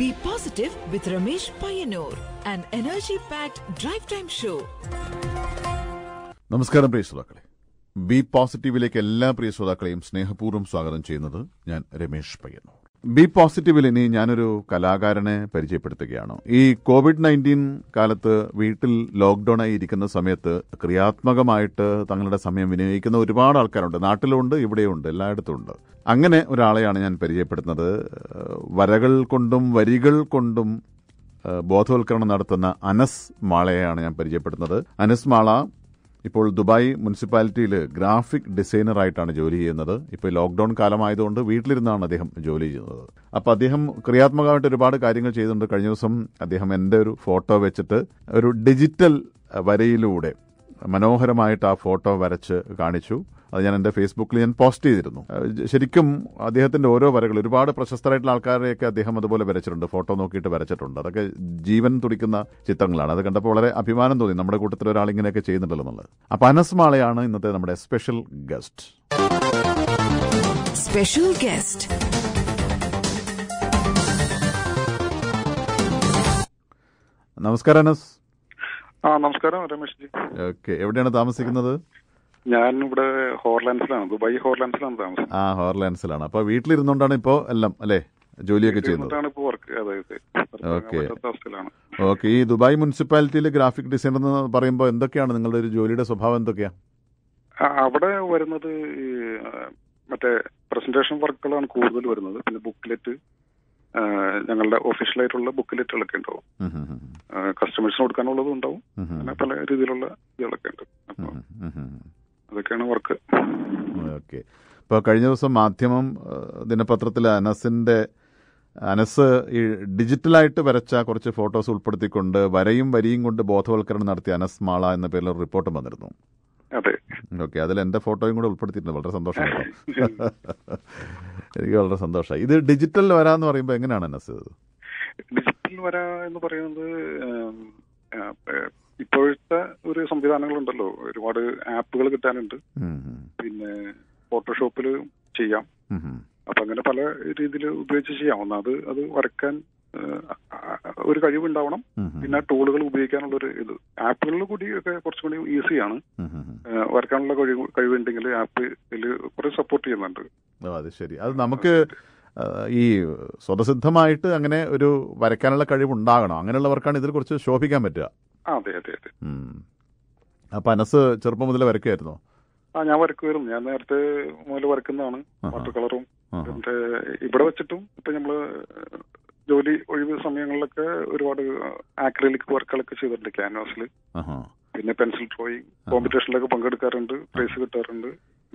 Be positive with Ramesh Payanur, an energy-packed drive time show. നമസ്കാരം പ്രിയ ശ്രോതാക്കളെ, B പോസിറ്റീവിലേക്ക് എല്ലാ പ്രിയ ശ്രോതാക്കളെയും സ്നേഹപൂർവ്വം സ്വാഗതം ചെയ്യുന്നത് ഞാൻ രമേഷ് പയ്യന്നൂർ. ബി പോസിറ്റീവിൽ ഇനി ഞാനൊരു കലാകാരനെ പരിചയപ്പെടുത്തുകയാണ്. ഈ COVID-19 കാലത്ത് വീട്ടിൽ ലോക്ക്ഡൌൺ ആയി ഇരിക്കുന്ന സമയത്ത് ക്രിയാത്മകമായിട്ട് തങ്ങളുടെ സമയം വിനിയോഗിക്കുന്ന ഒരുപാട് ആൾക്കാരുണ്ട്. നാട്ടിലുണ്ട്, ഇവിടെയുണ്ട്, എല്ലായിടത്തും ഉണ്ട്. അങ്ങനെ ഒരാളെയാണ് ഞാൻ പരിചയപ്പെടുത്തുന്നത്. വരകൾ കൊണ്ടും വരികൾ കൊണ്ടും ബോധവൽക്കരണം നടത്തുന്ന അനസ് മാളയെയാണ് ഞാൻ പരിചയപ്പെടുത്തുന്നത്. അനസ് മാള ഇപ്പോൾ ദുബായ് മുനിസിപ്പാലിറ്റിയിൽ ഗ്രാഫിക് ഡിസൈനറായിട്ടാണ് ജോലി ചെയ്യുന്നത്. ഇപ്പോൾ ലോക്ക്ഡൌൺ കാലമായതുകൊണ്ട് വീട്ടിലിരുന്നാണ് അദ്ദേഹം ജോലി ചെയ്യുന്നത്. അപ്പോൾ അദ്ദേഹം ക്രിയാത്മകമായിട്ട് ഒരുപാട് കാര്യങ്ങൾ ചെയ്യുന്നുണ്ട്. കഴിഞ്ഞ ദിവസം അദ്ദേഹം എൻ്റെ ഒരു ഫോട്ടോ വെച്ചിട്ട് ഒരു ഡിജിറ്റൽ വരയിലൂടെ മനോഹരമായിട്ട് ആ ഫോട്ടോ വരച്ച് കാണിച്ചു. അത് ഞാൻ എൻ്റെ ഫേസ്ബുക്കിൽ ഞാൻ പോസ്റ്റ് ചെയ്തിരുന്നു. ശരിക്കും അദ്ദേഹത്തിന്റെ ഓരോ വരകൾ ഒരുപാട് പ്രശസ്തരായിട്ടുള്ള ആൾക്കാരെയൊക്കെ അദ്ദേഹം അതുപോലെ വരച്ചിട്ടുണ്ട്, ഫോട്ടോ നോക്കിയിട്ട് വരച്ചിട്ടുണ്ട്. അതൊക്കെ ജീവൻ തുടിക്കുന്ന ചിത്രങ്ങളാണ്. അത് കണ്ടപ്പോൾ വളരെ അഭിമാനം തോന്നി, നമ്മുടെ കൂട്ടത്തിൽ ഒരാൾ ഇങ്ങനെയൊക്കെ ചെയ്യുന്നുണ്ടല്ലോ എന്നുള്ളത്. അപ്പൊ അനസ് മാളയാണ് ഇന്നത്തെ നമ്മുടെ സ്പെഷ്യൽ ഗസ്റ്റ്. Special guest. നമസ്കാരം അനസ്. നമസ്കാരം രമേഷ് ജി. ഓക്കെ, എവിടെയാണ് താമസിക്കുന്നത്? ഞാൻ ഇവിടെ ഹോർലാൻഡ്സിലാണ്, ദുബായ് ഹോർലാൻഡ്സിലാണ് താമസം. ഹോർലാൻഡ്സിലാണ്. അപ്പൊ വീട്ടിലിരുന്നോണ്ടാണ് ഇപ്പോ എല്ലാം അല്ലേ ജോലിയൊക്കെ ചെയ്യുന്നത്? ഓക്കെ. ഈ ദുബായ് മുനിസിപ്പാലിറ്റിയിൽ ഗ്രാഫിക് ഡിസൈനർ എന്ന് പറയുമ്പോൾ എന്തൊക്കെയാണ് നിങ്ങളുടെ ഒരു ജോലിയുടെ സ്വഭാവം? എന്തൊക്കെയാ അവിടെ വരുന്നത്? മറ്റേ പ്രസന്റേഷൻ വർക്കുകളാണ് കൂടുതൽ വരുന്നത്. പിന്നെ ബുക്ക്ലെറ്റ്, ഞങ്ങളുടെ ഒഫീഷ്യലായിട്ടുള്ള ബുക്ക്ലെറ്റുകളൊക്കെ ഉണ്ടാവും. കസ്റ്റമേഴ്സിന് കൊടുക്കാനുള്ളതും ഉണ്ടാവും. അങ്ങനെ പല രീതിയിലുള്ള ഇതുകളൊക്കെ ഉണ്ട്. അപ്പൊ അതൊക്കെയാണ് വർക്ക്. ഓക്കെ. ഇപ്പോൾ കഴിഞ്ഞ ദിവസം മാധ്യമം ദിനപത്രത്തിൽ അനസ് ഈ ഡിജിറ്റലായിട്ട് വരച്ച കുറച്ച് ഫോട്ടോസ് ഉൾപ്പെടുത്തിക്കൊണ്ട് വരയും വരിയും കൊണ്ട് ബോധവൽക്കരണം നടത്തിയ അനസ് മാള എന്ന പേരിൽ ഒരു റിപ്പോർട്ടും വന്നിരുന്നു. അതെ. ഓക്കെ, അതിൽ എൻ്റെ ഫോട്ടോയും കൂടെ ഉൾപ്പെടുത്തിയിട്ടുണ്ട്. വളരെ സന്തോഷം. എനിക്ക് വളരെ സന്തോഷമായി. ഇത് ഡിജിറ്റൽ വര എന്ന് പറയുമ്പോൾ എങ്ങനെയാണ് അനസ്? ഡിജിറ്റൽ വര എന്ന് പറയുന്നത് ഇപ്പോഴത്തെ ഒരു സംവിധാനങ്ങളുണ്ടല്ലോ, ഒരുപാട് ആപ്പുകൾ കിട്ടാനുണ്ട്. പിന്നെ ഫോട്ടോഷോപ്പിൽ ചെയ്യാം. അപ്പൊ അങ്ങനെ പല രീതിയിൽ ഉപയോഗിച്ച് ചെയ്യാം. ഒന്നത് അത് വരയ്ക്കാൻ ഒരു കഴിവുണ്ടാവണം. പിന്നെ ടൂളുകൾ ഉപയോഗിക്കാനുള്ള ഒരു ഇത്. ആപ്പുകളിൽ കൂടി ഒക്കെ കുറച്ചും കൂടി ഈസിയാണ്. വരയ്ക്കാനുള്ള കഴിവുണ്ടെങ്കിൽ ആപ്പിൽ കുറെ സപ്പോർട്ട് ചെയ്യുന്നുണ്ട്. അത് ശരി. അത് നമുക്ക് ഈ സ്വതസിദ്ധമായിട്ട് അങ്ങനെ ഒരു വരയ്ക്കാനുള്ള കഴിവുണ്ടാകണം. അങ്ങനെയുള്ളവർക്കാണ് ഇതിൽ കുറച്ച് ശോഭിക്കാൻ പറ്റുക. അതെ അതെ അതെ. അപ്പൊ അനസ് ചെറുപ്പം മുതലേ വരയ്ക്കുമായിരുന്നോ? ഞാൻ വരയ്ക്കുമായിരുന്നു. ഞാൻ നേരത്തെ മുതൽ വരയ്ക്കുന്നതാണ്. വാട്ടർ കളറും ഇവിടെ വെച്ചിട്ടും ഇപ്പൊ നമ്മള് ജോലി ഒഴിവ് സമയങ്ങളിലൊക്കെ ഒരുപാട് ആക്രിലിക് വർക്കുകളൊക്കെ ചെയ്തിട്ടുണ്ട് ക്യാൻവാസിൽ. പിന്നെ പെൻസിൽ ഡ്രോയിങ് കോമ്പറ്റീഷനിലൊക്കെ പങ്കെടുക്കാറുണ്ട്, പ്രൈസ് കിട്ടാറുണ്ട്.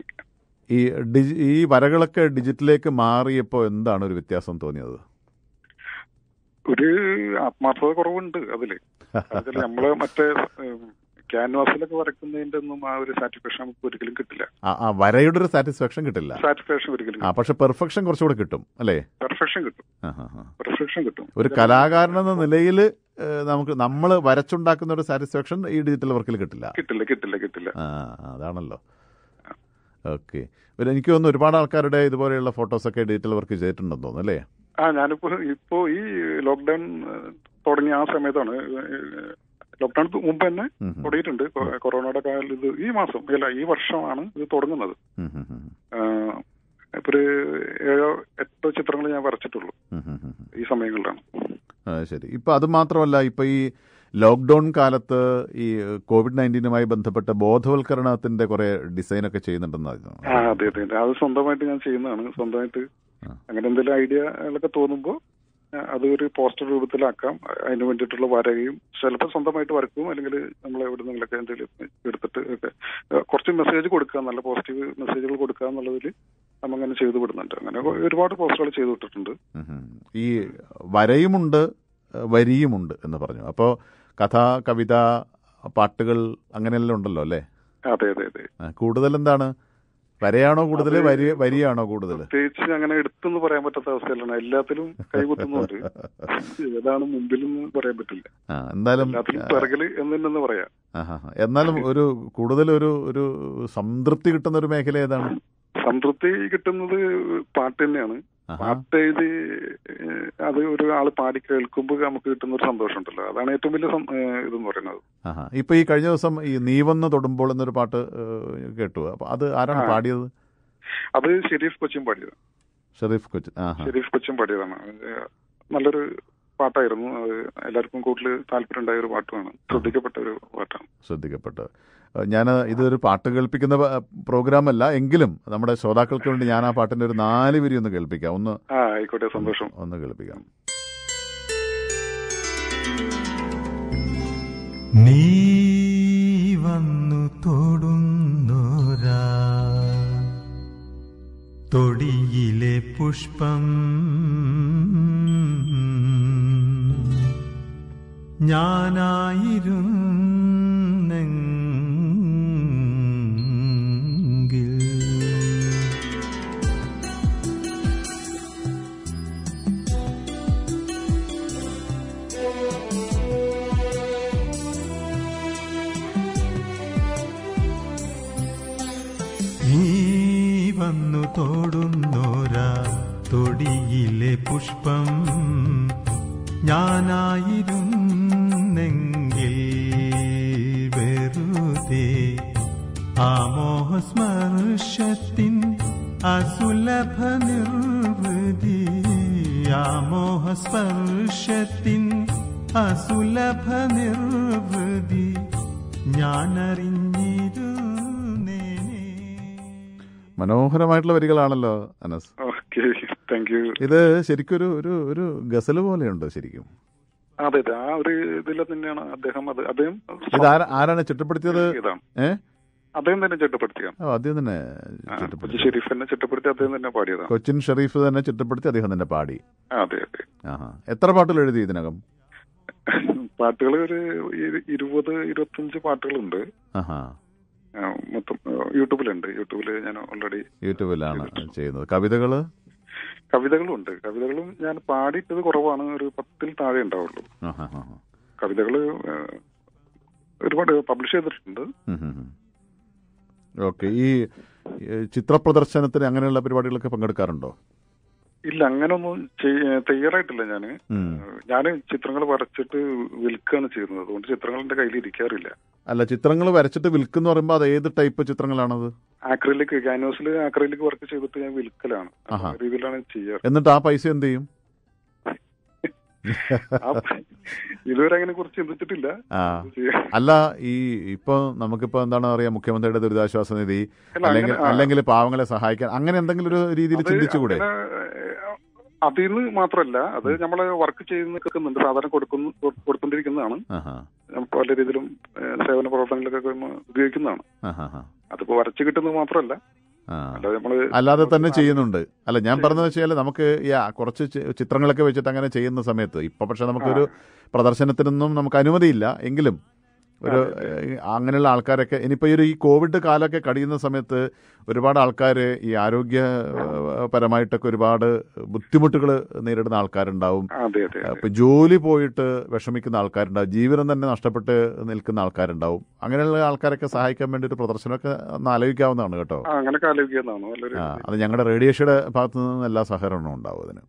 ഈ വരകളൊക്കെ ഡിജിറ്റലിലേക്ക് മാറിയപ്പോ എന്താണ് ഒരു വ്യത്യാസം തോന്നിയത്? ഒരു ആത്മാർത്ഥത കുറവുണ്ട് അതില്. നമ്മള് മറ്റേ ക്യാൻവാസിലൊക്കെ വരയ്ക്കുന്നതിന്റെ ഒന്നും ആ ഒരു സാറ്റിസ്ഫാക്ഷൻ നമുക്ക് ഒരിക്കലും കിട്ടില്ല. വരയുടെ ഒരു സാറ്റിസ്ഫാക്ഷൻ കിട്ടില്ല. സാറ്റിസ്ഫാക്ഷൻ ഒരിക്കലും. പക്ഷെ പെർഫെക്ഷൻ കുറച്ചുകൂടെ കിട്ടും അല്ലേ? പെർഫെക്ഷൻ കിട്ടും. പെർഫെക്ഷൻ കിട്ടും. ഒരു കലാകാരൻ എന്ന നിലയിൽ നമ്മൾ വരച്ചുണ്ടാക്കുന്ന ഒരു സാറ്റിസ്ഫാക്ഷൻ ഈ ഡിജിറ്റൽ വർക്കിൽ കിട്ടില്ല. കിട്ടില്ല കിട്ടില്ല കിട്ടില്ല. അതാണല്ലോ. ഓക്കെ. എനിക്ക് തോന്നുന്നു ഒരുപാട് ആൾക്കാരുടെ ഇതുപോലെയുള്ള ഫോട്ടോസൊക്കെ ഡിജിറ്റൽ വർക്ക് ചെയ്തിട്ടുണ്ടെന്ന് തോന്നുന്നു അല്ലേ? ഇപ്പോ ഈ ലോക്ക്ഡൌൺ തുടങ്ങിയ ആ സമയത്താണ്. ലോക്ക്ഡൌൺ മുമ്പ് തന്നെ തുടങ്ങിയിട്ടുണ്ട്. കൊറോണയുടെ കാലം ഇത് ഈ മാസം അല്ല ഈ വർഷമാണ് ഇത് തുടങ്ങുന്നത്. ഇപ്പൊ ഒരു 7-8 ചിത്രങ്ങൾ ഞാൻ വരച്ചിട്ടുള്ളൂ ഈ സമയങ്ങളിലാണ്. ശരി. ഇപ്പൊ അത് മാത്രമല്ല, ഇപ്പൊ ഈ ലോക്ക്ഡൌൺ കാലത്ത് ഈ COVID-19 ബന്ധപ്പെട്ട ബോധവൽക്കരണത്തിന്റെ കുറെ ഡിസൈനൊക്കെ ചെയ്യുന്നുണ്ടെന്നായിരുന്നു. അതെ അതെ. അത് സ്വന്തമായിട്ട് ഞാൻ ചെയ്യുന്നതാണ്. സ്വന്തമായിട്ട് അങ്ങനെ എന്തെങ്കിലും ഐഡിയകളൊക്കെ തോന്നുമ്പോൾ അത് ഒരു പോസ്റ്റർ രൂപത്തിലാക്കാം. അതിന് വേണ്ടിയിട്ടുള്ള വരയും ചിലപ്പോൾ സ്വന്തമായിട്ട് വരക്കും, അല്ലെങ്കിൽ നമ്മൾ എവിടെ നിന്നൊക്കെ എന്തെങ്കിലും എടുത്തിട്ട് ഒക്കെ കുറച്ച് മെസ്സേജ് കൊടുക്കുക, നല്ല പോസിറ്റീവ് മെസ്സേജുകൾ കൊടുക്കുക എന്നുള്ളതിൽ നമ്മങ്ങനെ ചെയ്തു വിടുന്നുണ്ട്. അങ്ങനെ ഒരുപാട് പോസ്റ്ററുകൾ ചെയ്തു വിട്ടിട്ടുണ്ട്. ഈ വരയുമുണ്ട് വരിയുമുണ്ട് എന്ന് പറഞ്ഞു. അപ്പോൾ കഥ, കവിത, പാട്ടുകൾ അങ്ങനെയെല്ലാം ഉണ്ടല്ലോ അല്ലേ? അതെ അതെ അതെ. കൂടുതൽ എന്താണ്, വരയാണോ കൂടുതൽ, വരിയാണോ കൂടുതൽ? പ്രത്യേകിച്ച് അങ്ങനെ എടുത്തെന്ന് പറയാൻ പറ്റാത്ത അവസ്ഥയിലാണ്. എല്ലാത്തിലും കൈകുത്തുന്നുണ്ട്. ഏതാണ് മുമ്പിലെന്ന് പറയാൻ പറ്റില്ല. എന്തായാലും പിറകില് എന്ന് പറയാം. എന്നാലും ഒരു കൂടുതൽ ഒരു സംതൃപ്തി കിട്ടുന്ന ഒരു മേഖല ഏതാണ്? സംതൃപ്തി കിട്ടുന്നത് പാട്ട് തന്നെയാണ്. പാട്ട് എഴുതി അത് ഒരു ആള് പാടി കേൾക്കുമ്പോൾ നമുക്ക് കിട്ടുന്ന ഒരു സന്തോഷം ഉണ്ടല്ലോ, അതാണ് ഏറ്റവും വലിയ ഇതെന്ന് പറയുന്നത്. ഇപ്പൊ ഈ കഴിഞ്ഞ ദിവസം ഈ നീ വന്ന് തൊടുമ്പോൾ എന്നൊരു പാട്ട് കേട്ടു. അപ്പൊ അത് ആരാണ് പാടിയത്? അത് ഷെരീഫ് കൊച്ചിൻ പാടിയത്. ഷെരീഫ് കൊച്ചിൻ പാടിയതാണ്. നല്ലൊരു പാട്ടായിരുന്നു. അത് എല്ലാവർക്കും കൂടുതൽ താല്പര്യം ഉണ്ടായ ഒരു പാട്ടുമാണ്. ശ്രദ്ധിക്കപ്പെട്ട ഒരു പാട്ടാണ്. ഞാൻ ഇതൊരു പാട്ട് കേൾപ്പിക്കുന്ന പ്രോഗ്രാം അല്ല, എങ്കിലും നമ്മുടെ ശ്രോതാക്കൾക്ക് വേണ്ടി ഞാൻ ആ പാട്ടിന്റെ ഒരു 4 വരി ഒന്ന് കേൾപ്പിക്കാം. ഒന്ന് ആയിക്കോട്ടെ, സന്തോഷം. ഒന്ന് കേൾപ്പിക്കാം. നീ വന്നു തൊടുന്നോരാ തൊടിയിലെ പുഷ്പം ഞാനായിരുന്നെങ്കിൽ നീ വന്നു തൊടുന്നോരാ തൊടിയിലെ പുഷ്പം ഞാനായിരുന്നെങ്കിൽ വെറുതെ ആ മോഹസ്പർശത്തിൻ അസുലഭ നിർവൃതി, ആ മോഹസ്പർശത്തിൻ അസുലഭ നിർവൃതി ഞാനറിഞ്ഞിരുന്നേ. മനോഹരമായിട്ടുള്ള വരികളാണല്ലോ അനസ്. Thank U. ഇത് ശരിക്കും ഒരു ഗസല് പോലെയുണ്ട് ശരിക്കും. അതെ, ആ ഒരു ഇതിൽ തന്നെയാണ് അദ്ദേഹം. അദ്ദേഹം ഇത് ആരാണ് ചിട്ടപ്പെടുത്തിയത്? അദ്ദേഹം തന്നെ ചിട്ടപ്പെടുത്തിയാണ്. അദ്ദേഹം തന്നെ ഷെരീഫ് തന്നെ ചിട്ടപ്പെടുത്തി അദ്ദേഹം തന്നെ പാടിയതാണ്. കൊച്ചിൻ ഷെരീഫ് തന്നെ ചിട്ടപ്പെടുത്തി അദ്ദേഹം തന്നെ പാടി. അതെ അതെ. എത്ര പാട്ടുകൾ എഴുതി ഇതിനകം? പാട്ടുകൾ ഒരു 20-25 പാട്ടുകളുണ്ട്. മൊത്തം യൂട്യൂബിലുണ്ട്. യൂട്യൂബില് ഞാൻ ഓൾറെഡി യൂട്യൂബിലാണ് ചെയ്യുന്നത്. കവിതകളും ഉണ്ട്. കവിതകളും ഞാൻ പാടിയിട്ടത് കുറവാണ്, ഒരു 10-ൽ താഴെ ഉണ്ടാവുള്ളൂ. കവിതകള് ഒരുപാട് പബ്ലിഷ് ചെയ്തിട്ടുണ്ട്. ഓക്കെ. ഈ ചിത്രപ്രദർശനത്തിന് അങ്ങനെയുള്ള പരിപാടികളൊക്കെ പങ്കെടുക്കാറുണ്ടോ? ഇല്ല, അങ്ങനൊന്നും തയ്യാറായിട്ടില്ല. ഞാൻ ചിത്രങ്ങൾ വരച്ചിട്ട് വിൽക്കുകയാണ് ചെയ്യുന്നത്. അതുകൊണ്ട് ചിത്രങ്ങൾ എന്റെ കയ്യിൽ ഇരിക്കാറില്ല. അല്ല, ചിത്രങ്ങൾ വരച്ചിട്ട് വിൽക്കുന്ന പറയുമ്പോൾ അത് ഏത് ടൈപ്പ് ചിത്രങ്ങളാണത്? ആക്രിലിക്, ക്യാൻവാസിൽ ആക്രിലിക് വർക്ക് ചെയ്തിട്ട് ഞാൻ വിൽക്കലാണ്. രീതിയിലാണ് ചെയ്യാറ്. എന്നിട്ട് ആ പൈസ എന്ത് ചെയ്യും? ഇതുവരെ അതിനെ കുറിച്ച് ചിന്തിച്ചിട്ടില്ല. അല്ല, ഇപ്പൊ നമുക്കിപ്പോ എന്താണ് പറയാ, മുഖ്യമന്ത്രിയുടെ ദുരിതാശ്വാസ നിധി അല്ലെങ്കിൽ പാവങ്ങളെ സഹായിക്കാൻ അങ്ങനെ എന്തെങ്കിലും ഒരു രീതിയിൽ ചിന്തിച്ചുകൂടെ? അതിന്ന് മാത്രമല്ല, അത് നമ്മള് വർക്ക് ചെയ്യുന്നുണ്ട്, സാധാരണ കൊടുക്കൊണ്ടിരിക്കുന്നതാണ്. പല രീതിയിലും സേവന പ്രവർത്തനങ്ങളൊക്കെ ഉപയോഗിക്കുന്നതാണ്. അതിപ്പോ വരച്ചു കിട്ടുന്നത് മാത്രമല്ല, അല്ലാതെ തന്നെ ചെയ്യുന്നുണ്ട്. അല്ല, ഞാൻ പറഞ്ഞത് വെച്ചാൽ നമുക്ക് കുറച്ച് ചിത്രങ്ങളൊക്കെ വെച്ചിട്ട് അങ്ങനെ ചെയ്യുന്ന സമയത്ത് ഇപ്പൊ പക്ഷെ നമുക്കൊരു പ്രദർശനത്തിനൊന്നും നമുക്ക് അനുമതിയില്ല. എങ്കിലും ഒരു അങ്ങനെയുള്ള ആൾക്കാരൊക്കെ ഇനിയിപ്പോൾ ഈ കോവിഡ് കാലമൊക്കെ കഴിയുന്ന സമയത്ത് ഒരുപാട് ആൾക്കാർ ഈ ആരോഗ്യപരമായിട്ടൊക്കെ ഒരുപാട് ബുദ്ധിമുട്ടുകൾ നേരിടുന്ന ആൾക്കാരുണ്ടാവും. ഇപ്പം ജോലി പോയിട്ട് വിഷമിക്കുന്ന ആൾക്കാരുണ്ടാവും, ജീവിതം തന്നെ നഷ്ടപ്പെട്ട് നിൽക്കുന്ന ആൾക്കാരുണ്ടാവും. അങ്ങനെയുള്ള ആൾക്കാരൊക്കെ സഹായിക്കാൻ വേണ്ടി ഒരു പ്രദർശനമൊക്കെ ഒന്ന് ആലോചിക്കാവുന്നതാണ് കേട്ടോ. അത് ഞങ്ങളുടെ റേഡിയേഷയുടെ ഭാഗത്തു നിന്ന് എല്ലാ സഹകരണവും ഉണ്ടാവും അതിന്.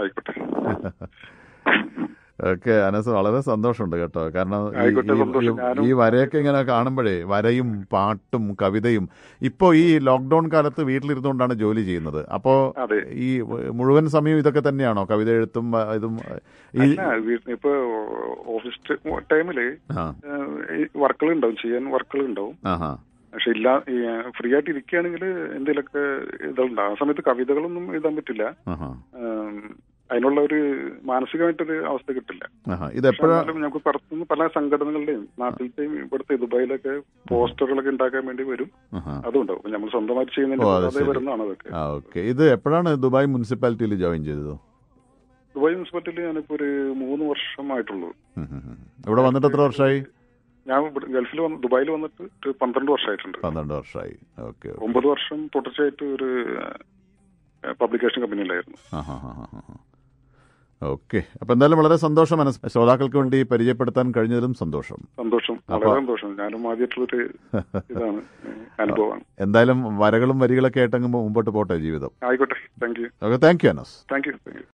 ഓക്കെ അനസ്, വളരെ സന്തോഷമുണ്ട് കേട്ടോ. കാരണം ഈ വരയൊക്കെ ഇങ്ങനെ കാണുമ്പോഴേ, വരയും പാട്ടും കവിതയും ഇപ്പോ ഈ ലോക്ക്ഡൌൺ കാലത്ത് വീട്ടിലിരുന്നുകൊണ്ടാണ് ജോലി ചെയ്യുന്നത്. അപ്പോ ഈ മുഴുവൻ സമയം ഇതൊക്കെ തന്നെയാണോ, കവിത എഴുത്തും ഇതും? ഇപ്പൊ ഓഫീസ് ടൈമില് വർക്കുകൾ ഉണ്ടാവും, ചെയ്യാൻ വർക്കുകൾ ഉണ്ടാവും. പക്ഷെ ഇല്ല, ഫ്രീ ആയിട്ട് ഇരിക്കുകയാണെങ്കിൽ എന്തെങ്കിലുമൊക്കെ ഇതുണ്ടാവും. ആ സമയത്ത് കവിതകളൊന്നും എഴുതാൻ പറ്റില്ല. അതിനുള്ള ഒരു മാനസികമായിട്ടൊരു അവസ്ഥ കിട്ടില്ല. നമുക്ക് പുറത്തുനിന്ന് പല സംഘടനകളുടെയും നാട്ടിലത്തെയും ഇവിടുത്തെ ദുബായിലൊക്കെ പോസ്റ്ററുകളൊക്കെ ഉണ്ടാക്കാൻ വേണ്ടി വരും. അതുണ്ടാവും. നമ്മൾ സ്വന്തമായിട്ട് ചെയ്യുന്നതിന് വരുന്നതാണ് അതൊക്കെ. ഇത് എപ്പോഴാണ് ദുബായ് മുനിസിപ്പാലിറ്റിയിൽ ജോയിൻ ചെയ്തത്? ദുബായ് മുനിസിപ്പാലിറ്റിയിൽ ഞാനിപ്പോ ഒരു 3 വർഷമായിട്ടുള്ളൂ. ഇവിടെ വന്നിട്ട് എത്ര വർഷമായി? ഞാൻ ഗൾഫിൽ ദുബായിൽ വന്നിട്ട് 12 വർഷമായിട്ടുണ്ട്. 12 വർഷമായി. 9 വർഷം തുടർച്ചയായിട്ട് ഒരു പബ്ലിക്കേഷൻ കമ്പനിയിലായിരുന്നു. ഓക്കെ. അപ്പൊ എന്തായാലും വളരെ സന്തോഷം അനസ്. ശ്രോതാക്കൾക്ക് വേണ്ടി പരിചയപ്പെടുത്താൻ കഴിഞ്ഞതിലും സന്തോഷം. വളരെ സന്തോഷം. ഞാനും ആദ്യമായിട്ടുള്ളൊരു ഇതാണ് അനുഭവമാണ്. എന്തായാലും വരകളും വരികളൊക്കെ ആയിട്ടങ്ങ് മുമ്പോട്ട് പോട്ടെ ജീവിതം. ആയിക്കോട്ടെ. Thank you. Okay, thank you Anas. Thank U.